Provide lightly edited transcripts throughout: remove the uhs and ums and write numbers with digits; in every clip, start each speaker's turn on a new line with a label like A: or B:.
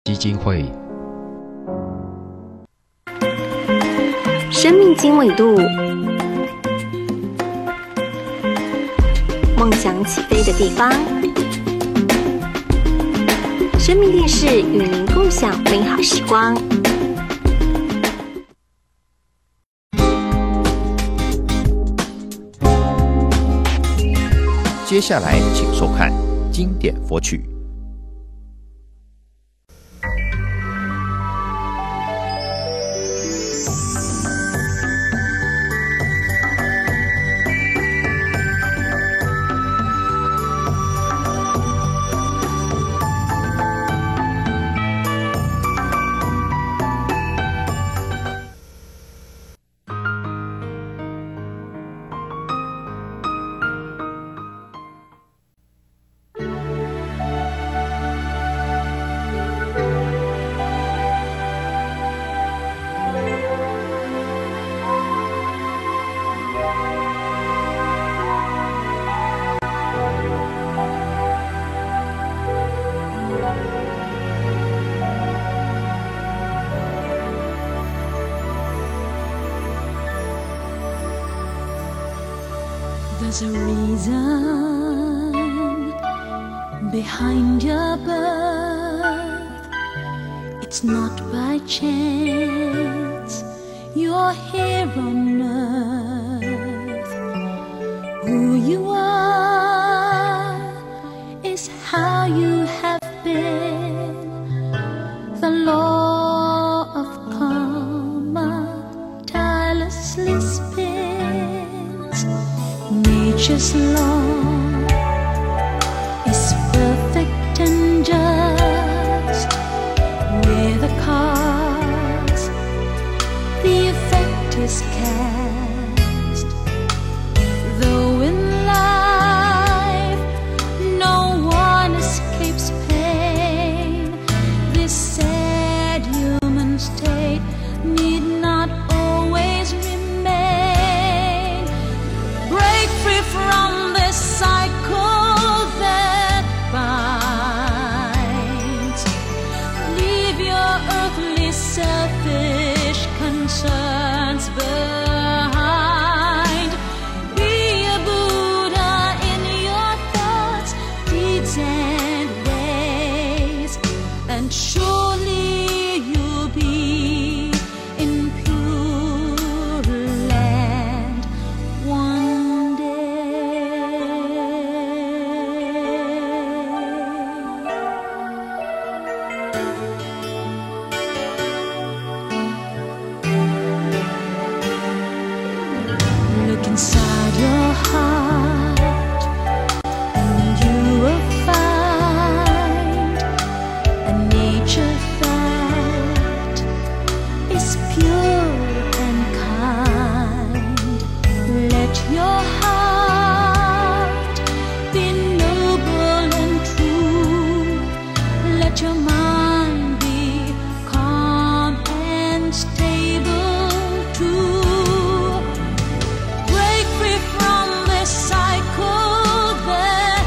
A: 基金会。
B: 生命经纬度，梦想起飞的地方。生命电视与您共享美好时光。
C: 接下来请收看经典佛曲。
D: There's a reason behind your birth. It's not by chance you're here on earth. Who you are is how you have been. The law of karma tirelessly spins. Nature's law is perfect and just. With the cause, the effect is cast. Though in life no one escapes pain, this sad human state need not always remain. Break free from this cycle that binds. Leave your earthly selfish concerns behind. Be a Buddha in your thoughts, deeds and ways, and surely you'll be in pure land one day. Look inside your heart and you will find a nature that is pure and kind. Let your heart be noble and true. Let your mind be calm and stable too. Break free from this cycle that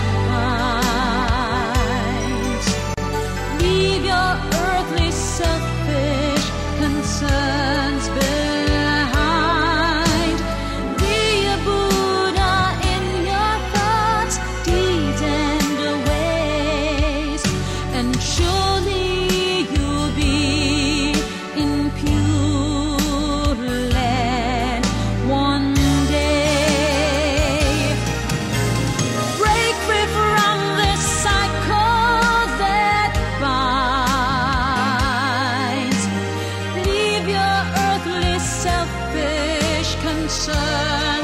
D: binds. Leave your earthly selfish concerns behind. Be a Buddha in your thoughts, deeds and ways, and surely you'll be in pure land one day. Break free from this cycle that binds. Leave your earthly selfish concerns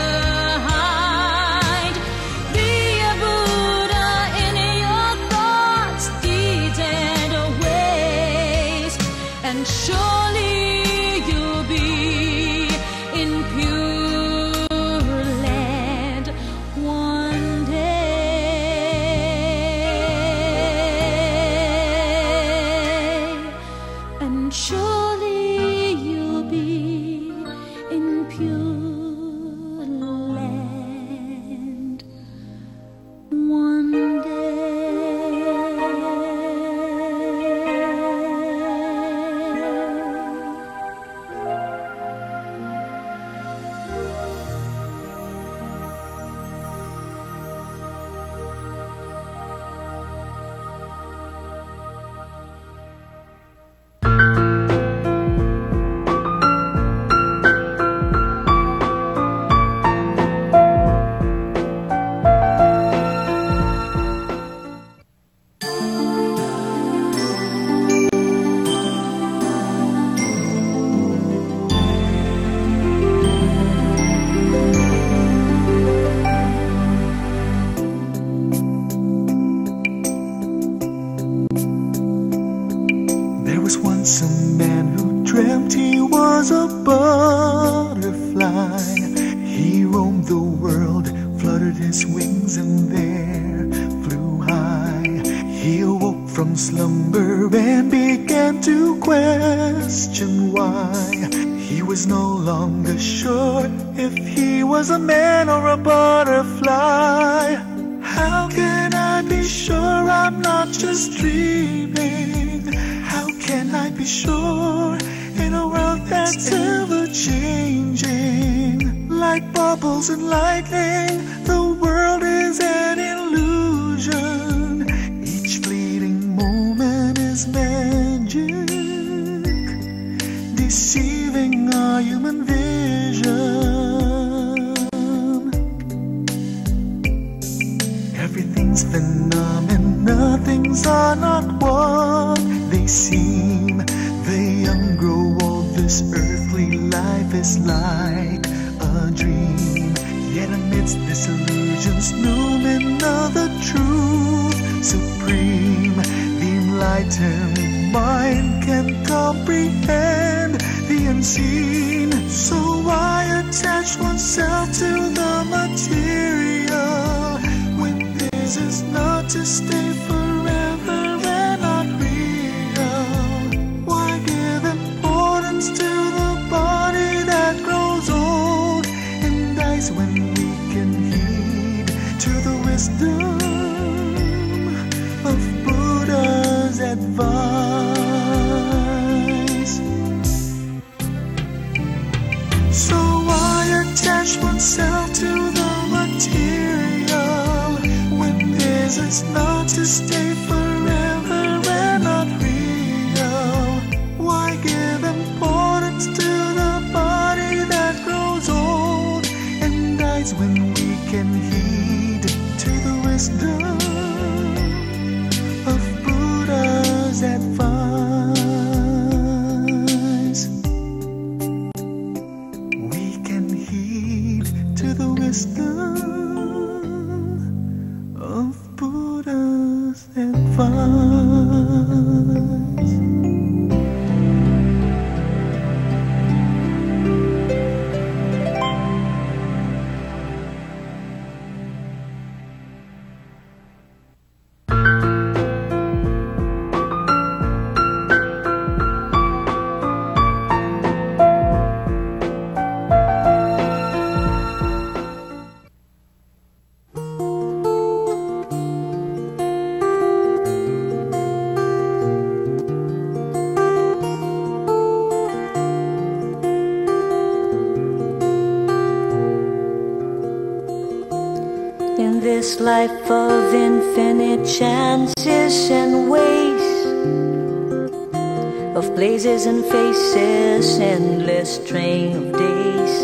D: behind. Be a Buddha in your thoughts, deeds and ways, and surely you'll be in pure land one day, and surely you'll be in pure land one day.
A: was once a man who dreamt he was a butterfly. He roamed the world, fluttered his wings and there flew high. He awoke from slumber and began to question why. He was no longer sure if he was a man or a butterfly. How can I be sure I'm not just dreaming? How can I be sure in a world that's ever changing? Like bubbles and lightning, the world is an illusion. Each fleeting moment is magic, deceiving our human vision. Everything's phenomena, things are not what they seem. The young grow old, this earthly life is like a dream. Yet amidst this illusion's noon, another truth supreme. The enlightened mind can comprehend the unseen. So why attach oneself to the material when this is not to stay forever and not real? Why give importance to the body that grows old and dies when we can heed to the wisdom of Buddha's advice? So why attach oneself to the material when this is not to stay forever and not real? Why give importance to the body that grows old and dies when we can heed to the wisdom of Buddha's advice? We can heed to the wisdom of Buddha's advice.
D: In this life of infinite chances and ways, of places and faces, endless train of days,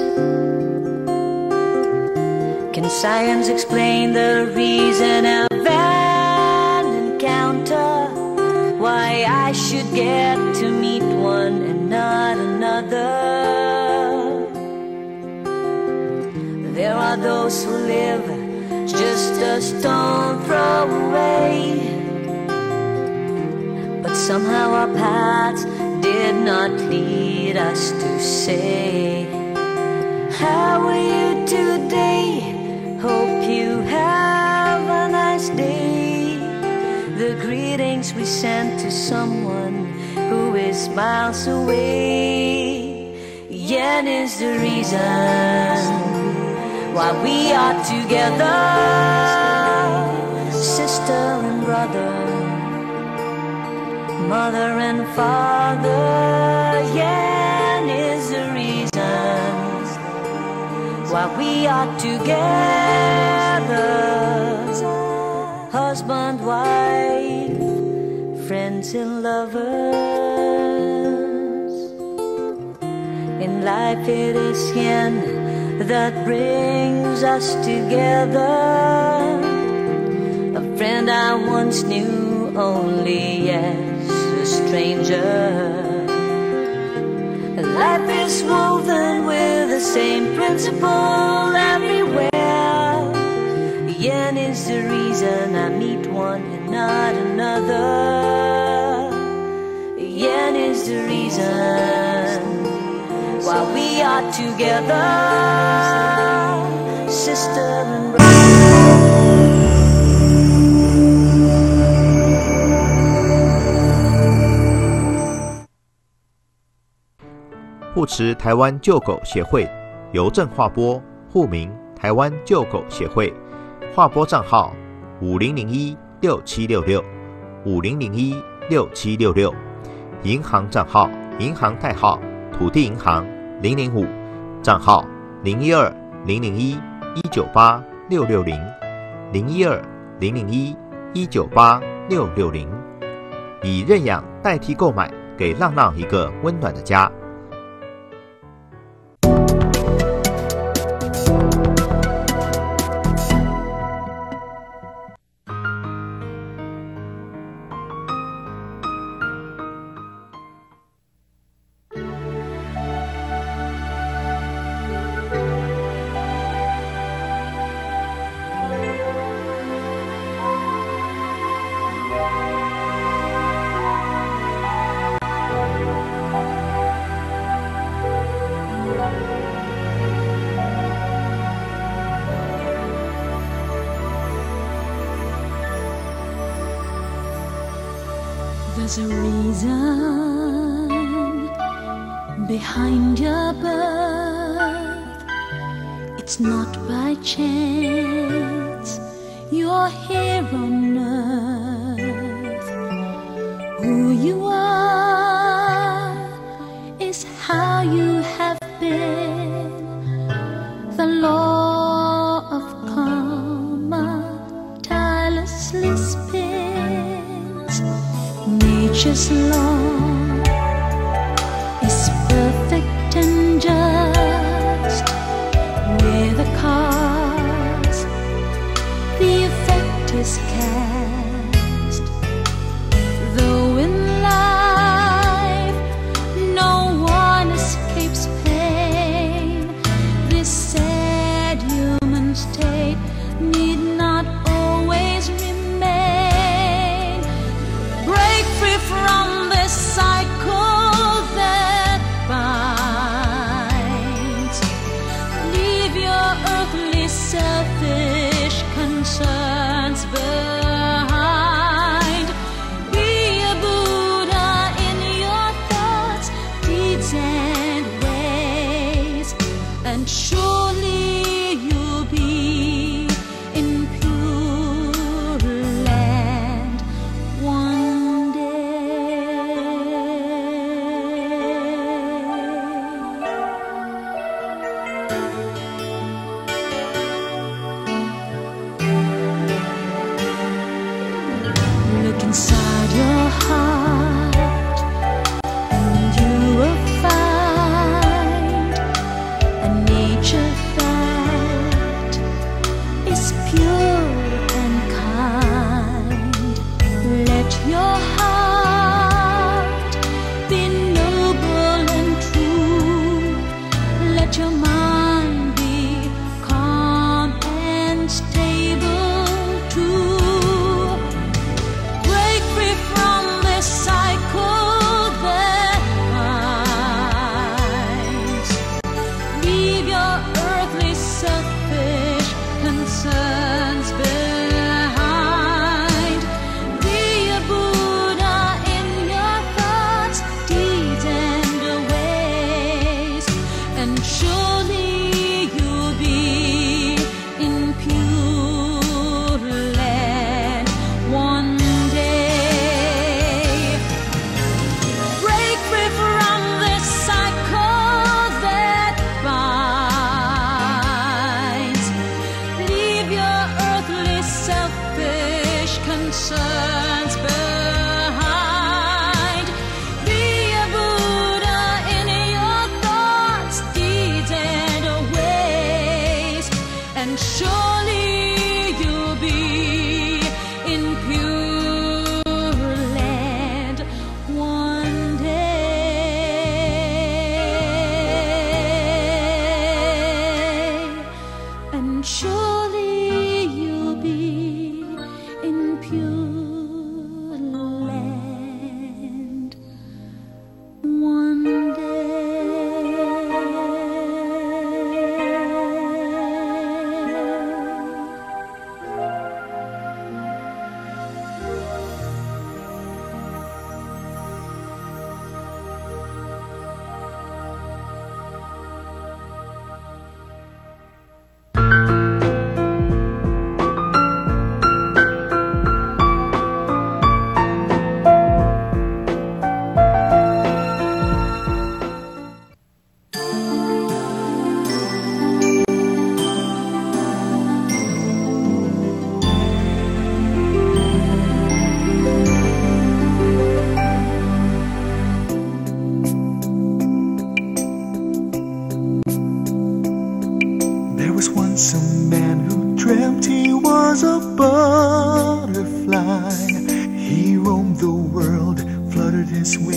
D: can science explain the reason of an encounter? Why I should get to meet one and not another? There are those who live just a stone throw away, but somehow our paths did not lead us to say, how are you today? Hope you have a nice day. The greetings we send to someone who is miles away. Yen is the reason why we are together, sister and brother, mother and father. Yen is the reason why we are together, husband, wife, friends and lovers. In life it is yen that brings us together. A friend I once knew only as a stranger. Life is woven with the same principle everywhere. Yen is the reason I meet one and not another. Yen is the reason why we are together, sister and brother.
C: 护持台湾救狗协会邮政划拨户名台湾救狗协会，划拨账号50016766，50016766，银行账号银行代号土地银行005，账号0120001198660，0120001198660，以认养代替购买，给浪浪一个温暖的家。
E: There's a reason behind your birth. It's not by chance you're here on earth. Who you are is how you have been. The law of karma tirelessly spins. Nature's law is perfect and just. We're the cause, the effect is cast. Though in life no one escapes pain, this sad human state need not always remain. Break free from this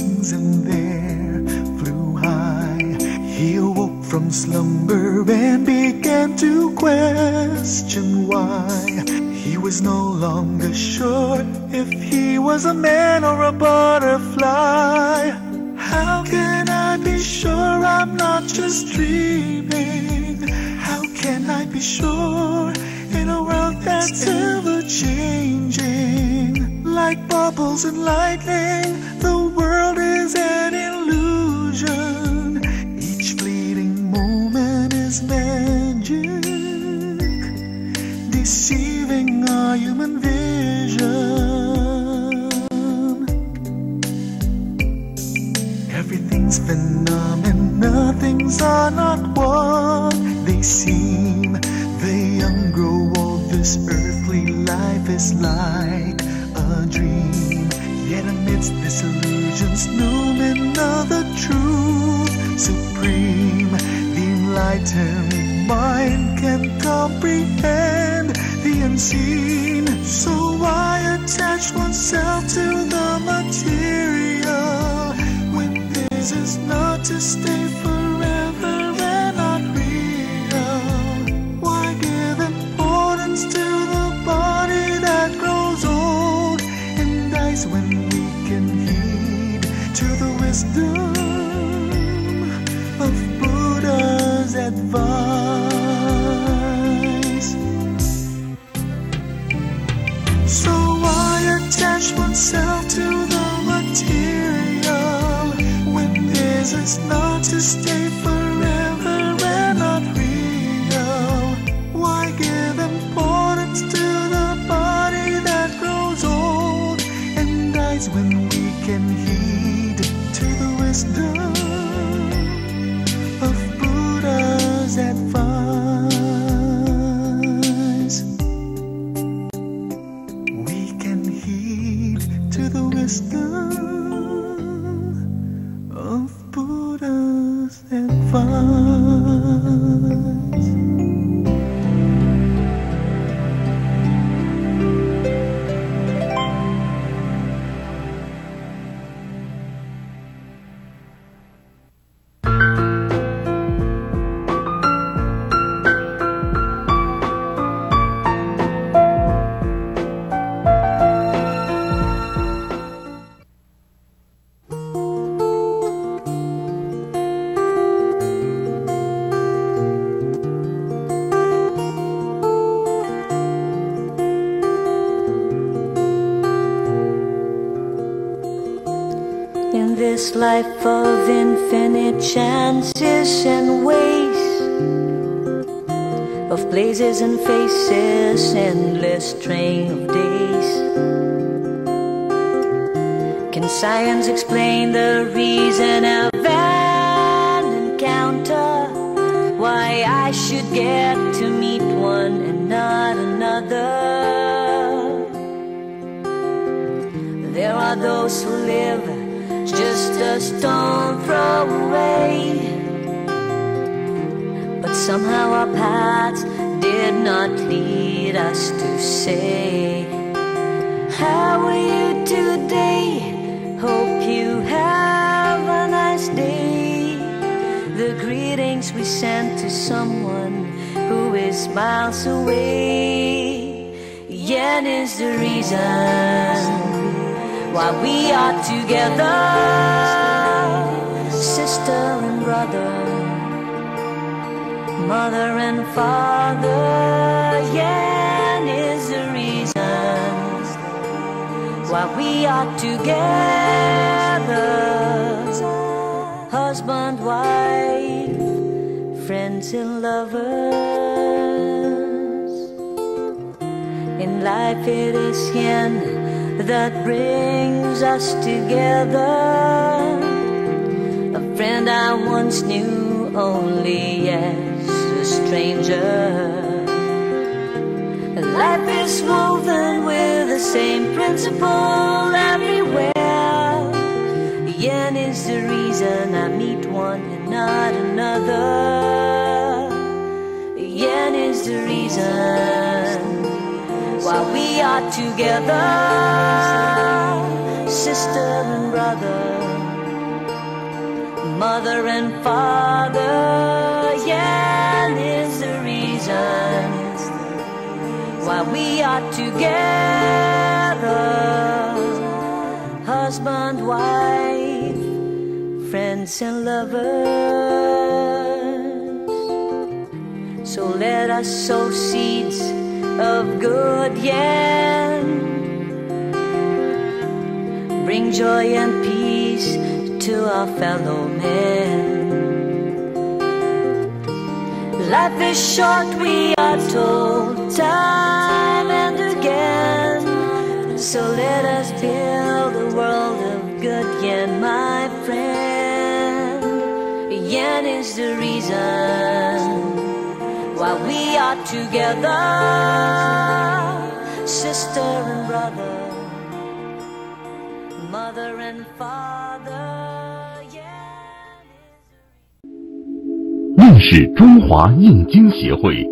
A: wings and there flew high. He awoke from slumber and began to question why. He was no longer sure if he was a man or a butterfly. How can I be sure I'm not just dreaming? How can I be sure in a world that's ever changing? Like bubbles and lightning, the world is an illusion. Each fleeting moment is magic, deceiving our human vision. Everything's phenomena, things are not what they seem. The young grow old, this earthly life is like a dream. Yet amidst this illusion's nomen of the truth supreme, the enlightened mind can comprehend the unseen. So why attach oneself to the material when this is not to stay forever and not real? Why give importance to the body that grows old and dies when we can heed to the wisdom of Buddha's advice? So why attach oneself to the material when this is not to stay forever and not real? Why give importance to the body that grows old and dies when we can heed to the wisdom of Buddha's advice? We can heed to the wisdom of Buddha's advice.
D: In this life of infinite chances and ways, of places and faces, endless train of days, can science explain the reason of an encounter? Why I should get to meet one and not another? There are those who live just a stone throw away, but somehow our paths did not lead us to say, how are you today? Hope you have a nice day. The greetings we send to someone who is miles away, yet is the reason why we are together, sister and brother, mother and father. Yeah, is the reason why we are together, husband, wife, friends and lovers. In life it is Him that brings us together. A friend I once knew only as a stranger. Life is woven with the same principle everywhere. Yen is the reason I meet one and not another. Yen is the reason why we are together, sister and brother, Mother and father, yeah, is the reason why we are together. Husband, wife, friends and lovers. So let us sow seeds of good, yeah. Bring joy and peace to our fellow men. Life is short, we are told time and again. So let us build a world of good, yen, my friend. Yen is the reason why we are together, sister and brother, mother and father, yeah.
F: 认识中华印经协会。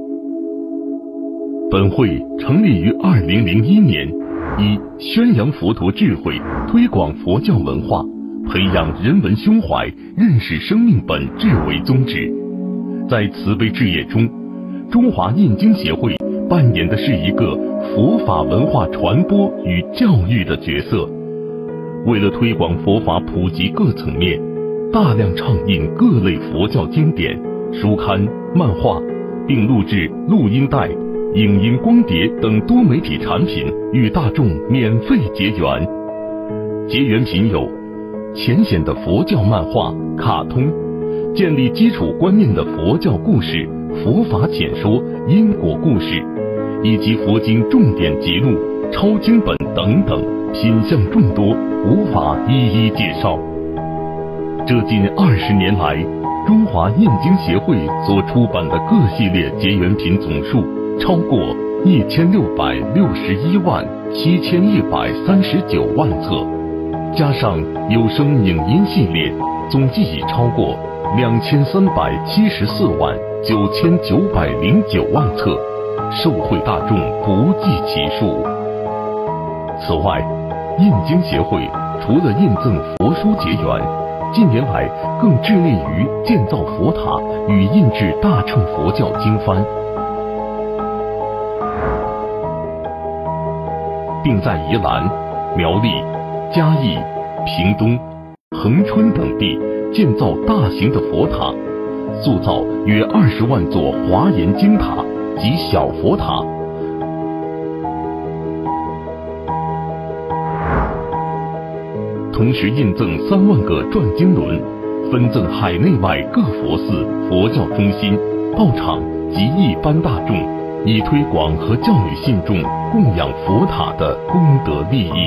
F: 本会成立于2001年，以宣扬佛陀智慧、推广佛教文化、培养人文胸怀、认识生命本质为宗旨。在慈悲置业中，中华印经协会扮演的是一个佛法文化传播与教育的角色。为了推广佛法普及各层面，大量倡印各类佛教经典、书刊、漫画，并录制录音带、影音光碟等多媒体产品与大众免费结缘。结缘品有浅显的佛教漫画、卡通，建立基础观念的佛教故事、佛法浅说、因果故事，以及佛经重点节录、抄经本等等，品项众多，无法一一介绍。这近20年来，中华印经协会所出版的各系列结缘品总数超过16617139万册，加上有声影音系列，总计已超过23749909万册，受惠大众不计其数。此外，印经协会除了印赠佛书结缘，近年来更致力于建造佛塔与印制大乘佛教经幡，并在宜兰、苗栗、嘉义、屏东、恒春等地建造大型的佛塔，塑造约20万座华严经塔及小佛塔。同时印赠3万个转经轮，分赠海内外各佛寺、佛教中心、道场及一般大众，以推广和教育信众供养佛塔的功德利益。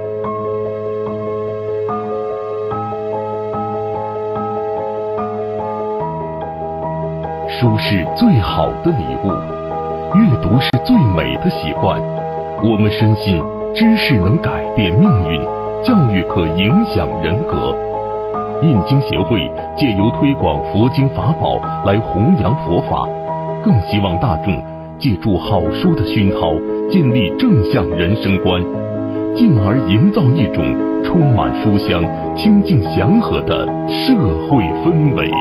F: 书是最好的礼物，阅读是最美的习惯。我们深信知识能改变命运，教育可影响人格。印经协会借由推广佛经法宝来弘扬佛法，更希望大众借助好书的熏陶，建立正向人生观，进而营造一种充满书香、清净祥和的社会氛围。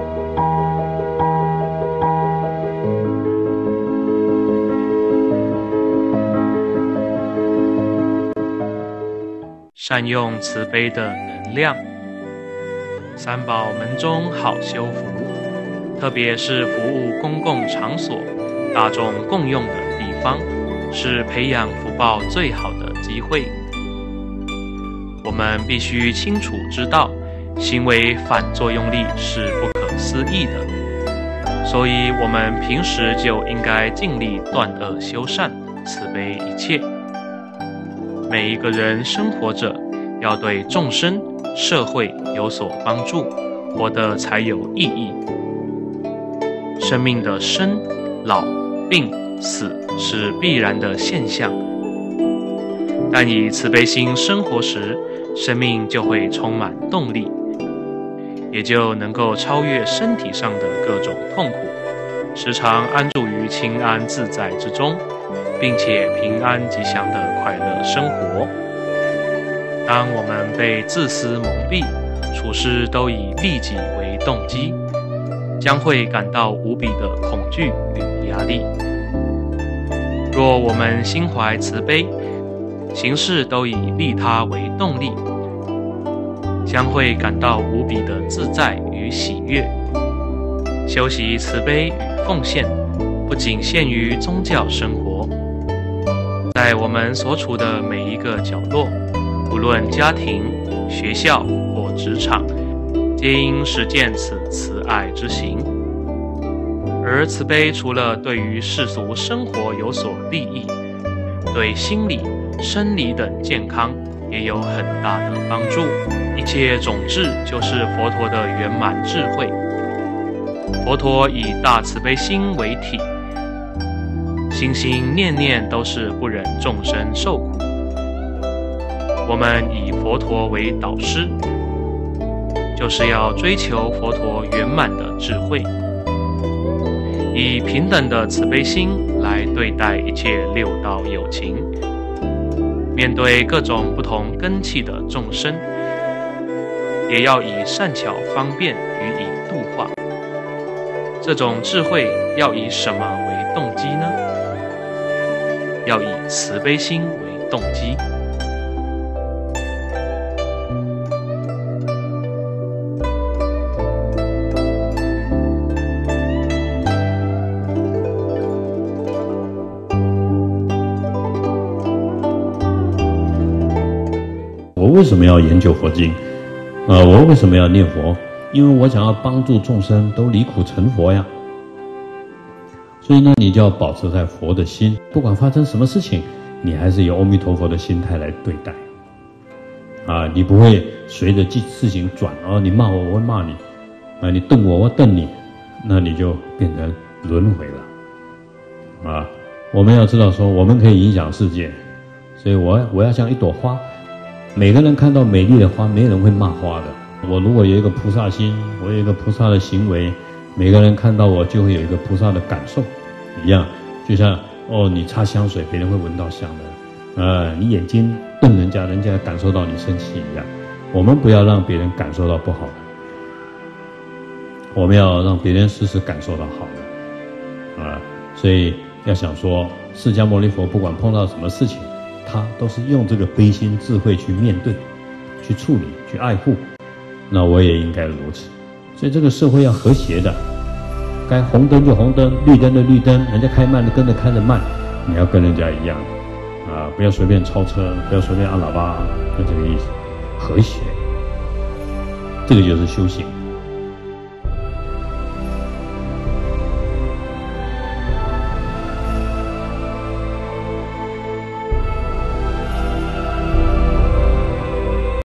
G: 善用慈悲的能量，三宝门中好修福，特别是服务公共场所、大众共用的地方，是培养福报最好的机会。我们必须清楚知道，行为反作用力是不可思议的，所以我们平时就应该尽力断恶修善，慈悲一切。每一个人生活着，要对众生、社会有所帮助，活得才有意义。生命的生、老、病、死是必然的现象，但以慈悲心生活时，生命就会充满动力，也就能够超越身体上的各种痛苦，时常安住于清安自在之中，并且平安吉祥的快乐生活。当我们被自私蒙蔽，处处事都以利己为动机，将会感到无比的恐惧与压力。若我们心怀慈悲，行事都以利他为动力，将会感到无比的自在与喜悦。修习慈悲与奉献，不仅限于宗教生活，在我们所处的每一个角落，无论家庭、学校或职场，皆应实践此慈爱之行。而慈悲除了对于世俗生活有所利益，对心理、生理等健康也有很大的帮助。一切种智就是佛陀的圆满智慧。佛陀以大慈悲心为体，心心念念都是不忍众生受苦。我们以佛陀为导师，就是要追求佛陀圆满的智慧，以平等的慈悲心来对待一切六道有情，面对各种不同根器的众生，也要以善巧方便予以度化。这种智慧要以什么为动机呢？要以慈悲心为动机。
H: 我为什么要研究佛经？我为什么要念佛？因为我想要帮助众生都离苦成佛呀。所以呢，你就要保持在佛的心，不管发生什么事情，你还是以阿弥陀佛的心态来对待。你不会随着事情转，你骂我，我会骂你；你瞪我，我瞪你，那你就变成轮回了。我们要知道说，我们可以影响世界，所以我要像一朵花。每个人看到美丽的花，没人会骂花的。我如果有一个菩萨心，我有一个菩萨的行为，每个人看到我就会有一个菩萨的感受一样。就像你擦香水，别人会闻到香的。你眼睛瞪人家，人家感受到你生气一样。我们不要让别人感受到不好的，我们要让别人时时感受到好的。所以要想说，释迦牟尼佛不管碰到什么事情，他都是用这个悲心智慧去面对、去处理、去爱护。那我也应该如此。所以这个社会要和谐的，该红灯就红灯，绿灯就绿灯，人家开慢的跟着开得慢，你要跟人家一样。不要随便超车，不要随便按喇叭，就这个意思。和谐，这个就是修行。